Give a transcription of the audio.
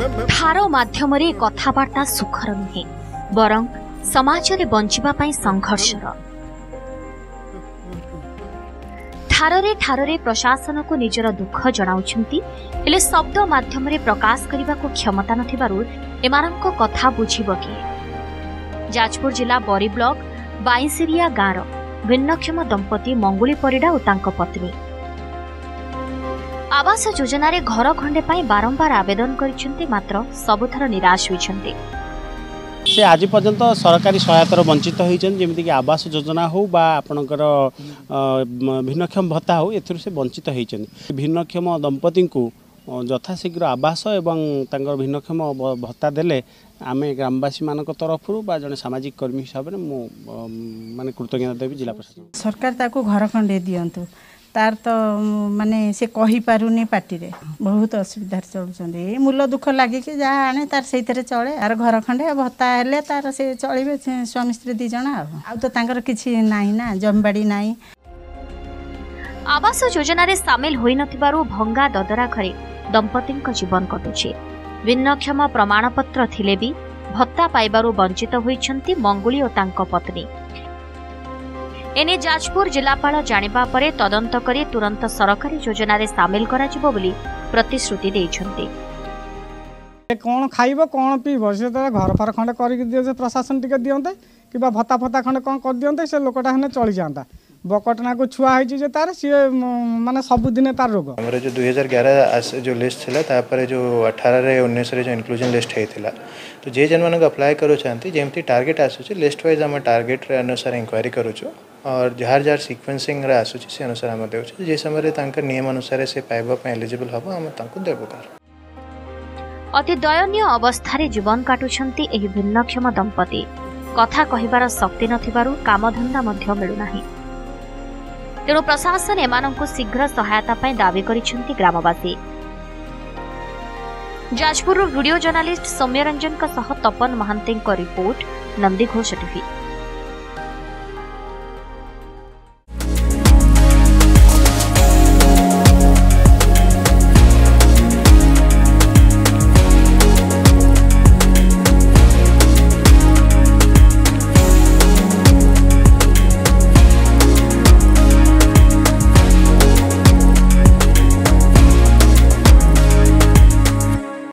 ଠାର ମାଧ୍ୟମରେ କଥାବାର୍ତ୍ତା ସୁଖର ନୁହେଁ, ବରଂ ସମାଜରେ ବଞ୍ଚିବା ପାଇଁ ସଂଘର୍ଷର। ଠାରରେ ଠାରରେ ପ୍ରଶାସନକୁ ନିଜର ଦୁଃଖ ଜଣାଉଛନ୍ତି, ହେଲେ ଶବ୍ଦ ମାଧ୍ୟମରେ ପ୍ରକାଶ କରିବାକୁ କ୍ଷମତା ନଥିବାରୁ ଏମାନଙ୍କ କଥା ବୁଝିବ କିଏ? ଯାଜପୁର ଜିଲ୍ଲା ବରୀ ବ୍ଲକ ବାଇଁସିରିଆ ଗାଁର ଭିନ୍ନକ୍ଷମ ଦମ୍ପତି ମଙ୍ଗୁଳି ପରିଡ଼ା ଓ ତାଙ୍କ ପତ୍ନୀ आवास योजना रे घर खंडे पाई बारंबार आवेदन करिसेंती, मात्र सबुथर निराश होइछंती। से आज पर्यंत सरकारी सहायतार वंचित होइछन, जेमिति कि आवास योजना हो बा आपनकर भिन्नक्षम भत्ता हो, एथुर से वंचित होइछन। भिन्नक्षम दंपति को यथाशीघ्र आवास एवं तांकर भिन्नक्षम भत्ता देले आमे ग्रामवासी मानक तरफ बा जने सामाजिक कर्मी हिसाब रे मु माने कृतज्ञता देवी जिला प्रशासन। सरकार ताको घर खंडे दियंतु, तार तो माने से कही पारुनी पार्टी रे बहुत असुविधा चलुचंदी। मूल दुख लागे कि जहाँ आने तार से चले, आर घर खंडे भत्ता हेले तार से चलिबे स्वामी स्त्री दी जना। आ तो तांकर किछि नाही ना, जमबाड़ी नाही। आवास योजना रे शामिल होई नथिबारु भंगा ददरा घरे दंपतिक जीवन कटुछि। भिन्नक्षम प्रमाणपत्र थिले भी भत्ता पाइबारु वंचित होइछंती मंगुली और तांको पत्नी। एने जाजपुर जिलापाल जानिबा परे तदंत करी तुरंत सरकारी योजना रे शामिल कराजिबो बोली प्रतिश्रुति देइछंती। कौन खाइबो कौन पीबो से तो घर फर खंडे करिक दियो, प्रशासन टिके दियंते कि भत्ता फत्ता खंडे कौन कर दियंते, से लोकटा हने चली जांता। बकटना को छुआ है जे तार सी माने सब दिन तार रोग। हमरे जो 2011 जो लिस्ट थिला तापर जो 18 रे 19 रे जो इंक्लूजन लिस्ट हेतिला, तो जे जन मानक अप्लाई करू चाहती जेमती टारगेट आसुची लिस्ट वाइज हम टारगेट रे अनुसार इंक्वायरी करूछु और जार जार सीक्वेंसिंग रे आसुची से अनुसार हम देउछु। जे समय रे तांकर नियम अनुसार से पाइबा पे एलिजिबल हबो हम तांको देबो कार। अति दयनीय अवस्था रे जीवन काटुछंती एही भिन्नक्षम दंपति। कथा कहिबार शक्ति नथिबारु कामधंदा मध्य मिलु नाही। तेणु प्रशासन एमानंकु शीघ्र सहायता पाई दावी करिसेंती ग्रामवासी। जाजपुर वीडियो जर्नलिस्ट सौम्य रंजन का सह Tapan Mahanti report, Nandighosh TV.